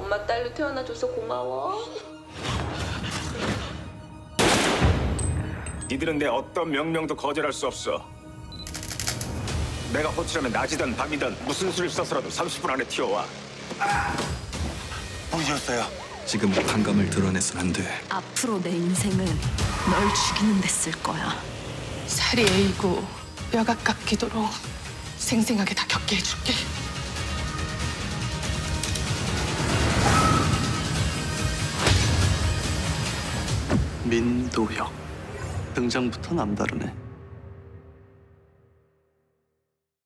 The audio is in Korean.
엄마 딸로 태어나줘서 고마워. 니들은 내 어떤 명령도 거절할 수 없어. 내가 호출하면 낮이든 밤이든 무슨 수를 써서라도 30분 안에 튀어와. 보셨어요? 지금 반감을 드러내선 안 돼. 앞으로 내 인생은 널 죽이는 데 쓸 거야. 살이 에이고 뼈가 깎이도록 생생하게 다 겪게 해줄게. 민도혁. 등장부터 남다르네.